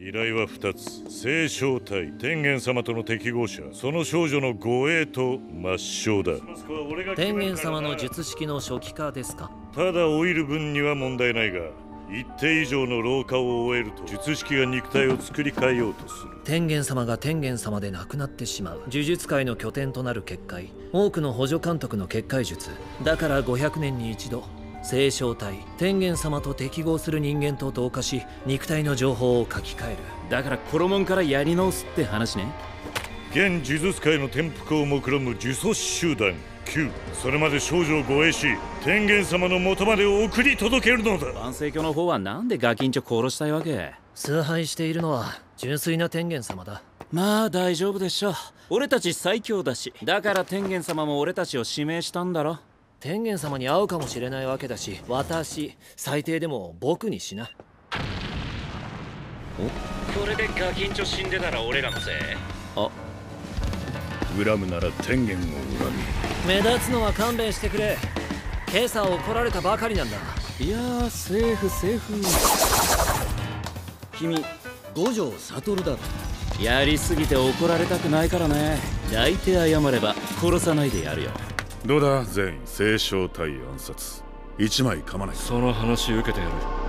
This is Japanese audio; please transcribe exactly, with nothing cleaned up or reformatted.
依頼はふたつ。聖正体天元様との適合者、その少女の護衛と抹消だ。 天元様の術式の初期化ですか？ ただ老いる分には問題ないが、一定以上の老化を終えると術式が肉体を作り変えようとする。 天元様が天元様で亡くなってしまう。呪術界の拠点となる結界、多くの補助監督の結界術だからごひゃくねんに一度聖正体天元様と適合する人間と同化し、肉体の情報を書き換える。 だからコロモンからやり直すって話ね。 現呪術界の転覆を目論む呪詛師集団きゅう、それまで少女を護衛し天元様の元まで送り届けるのだ。 万世教の方はなんでガキンチョ殺したいわけ？ 崇拝しているのは純粋な天元様だ。 まあ大丈夫でしょ。俺たち最強だし、だから天元様も俺たちを指名したんだろ。 天元様に会うかもしれないわけだし、私最低でも僕にしな。 お、これでガキンチョ死んでたら俺らのせい。あ、 恨むなら天元を恨み。目立つのは勘弁してくれ。今朝怒られたばかりなんだ。 いやー、セーフセーフ。 君五条悟だろ。 やりすぎて怒られたくないからね。抱いて謝れば殺さないでやるよ。 み。どうだ全員聖正体暗殺。一枚噛まないか。 その話受けてやる。